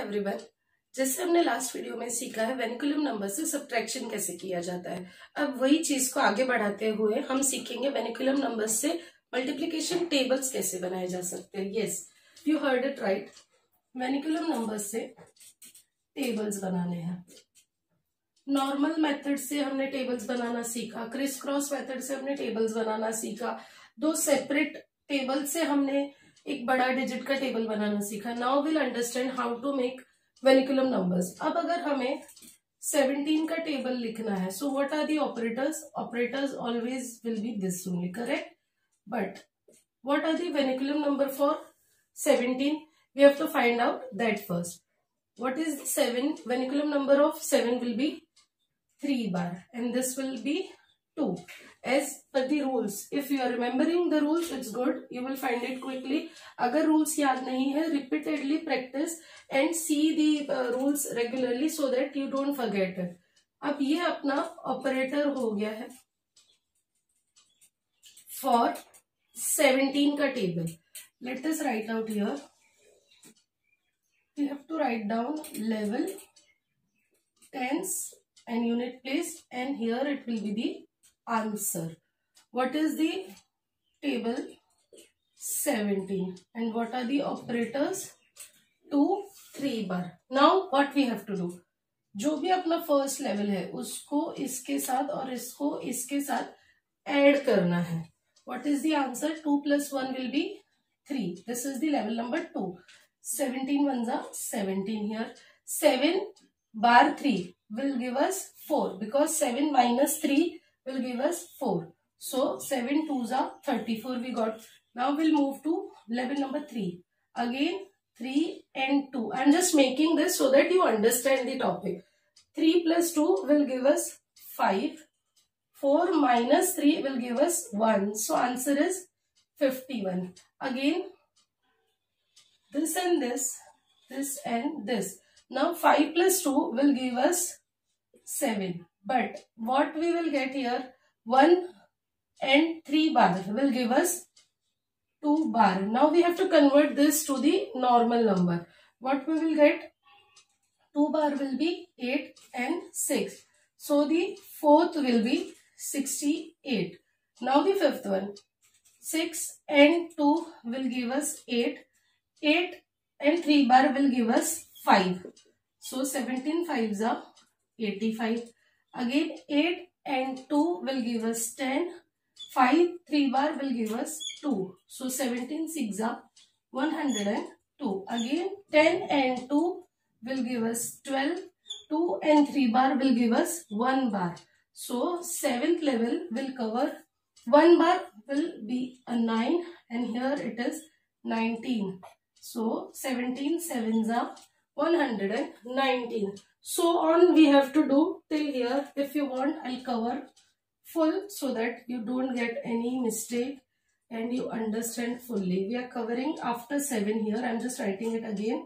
Everyone, जैसे हमने last video में सीखा है वेनिकुलम नंबर से सब्ट्रैक्शन कैसे किया जाता है। अब वही चीज को आगे बढ़ाते हुए हम सीखेंगे वेनिकुलम नंबर से मल्टीप्लिकेशन टेबल्स कैसे बनाए जा सकते हैं। Yes, you heard it right. Vinculum number से टेबल्स बनाने हैं। नॉर्मल मेथड से हमने टेबल्स बनाना सीखा, क्रिस क्रॉस मेथड से हमने टेबल्स बनाना सीखा, दो सेपरेट टेबल से हमने एक बड़ा डिजिट का टेबल बनाना सीखा। Now will understand how to make vinculum numbers. अब अगर हमें 17 का टेबल लिखना है, so what are the operators? Operators always will be this only, correct? But what are the vinculum number for 17? We have to find out that first. What is 7? Veniculaum number of 7 will be 3 bar and this will be 2 as per the rules. If you are remembering the rules, it's good, you will find it quickly. अगर rules याद नहीं है, repeatedly practice and see the rules regularly so that you don't forget it. अब ये अपना operator हो गया है for 17 का table. Let us write out here. We have to write down level, tens and unit place, and here it will be the answer. What is the table? 17. And what are the operators? 2, 3 bar. Now what we have to do? जो भी अपना first level है उसको इसके साथ और इसको इसके साथ ऐड करना है. What is the answer? 2 plus 1 will be 3. This is the level number 2. 17 ones are 17 here. 7 bar 3 will give us 4 because 7 minus 3 will give us 4. So 7 twos are 34 we got. Now we'll move to level number 3. Again 3 and 2. I'm just making this so that you understand the topic. 3 plus 2 will give us 5. 4 minus 3 will give us 1. So answer is 51. Again this and this and this. Now 5 plus 2 will give us 7. But what we will get here? 1 and 3 bar will give us 2 bar. Now we have to convert this to the normal number. What we will get? 2 bar will be 8 and 6. So the fourth will be 68. Now the fifth one. 6 and 2 will give us 8. 8 and 3 bar will give us 5. So 17 5s are 85. Again 8 and 2 will give us 10. 5 3 bar will give us 2. So 17 6s are 102. Again 10 and 2 will give us 12. 2 and 3 bar will give us 1 bar. So 7th level will cover 1 bar will be a 9 and here it is 19. So 17 sevens are 119. So on we have to do till here. If you want, I'll cover full so that you don't get any mistake and you understand fully. We are covering after 7 here. I'm just writing it again.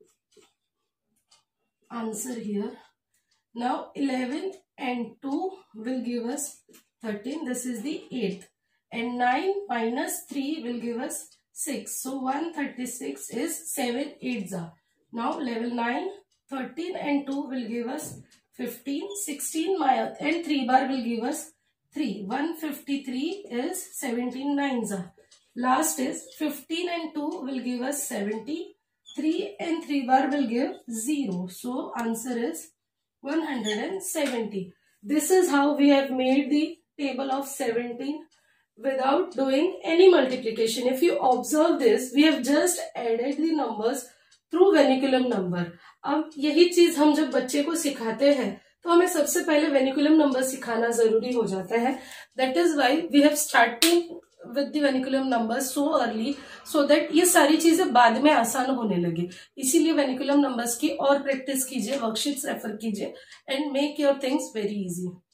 Answer here. Now 11 and 2 will give us 13. This is the 8th. And 9 minus 3 will give us 6. So 136 is 7 8s are. Now level 9, 13 and 2 will give us 15. 16 and 3 bar will give us 3. 153 is 17 9s are. Last is 15 and 2 will give us 70. 3 and 3 bar will give 0. So answer is 170. This is how we have made the table of 17. Without doing any multiplication. If you observe this, we have just added the numbers through vinculum number. अब यही चीज हम जब बच्चे को सिखाते हैं तो हमें सबसे पहले वेनिकुलम नंबर सिखाना जरूरी हो जाता है. That is why we have started with the vinculum number so early so that ये सारी चीजें बाद में आसान होने लगे. इसीलिए वेनिकुलम नंबर्स की और प्रैक्टिस कीजिए, वर्कशीट्स रेफर कीजिए and make your things very easy.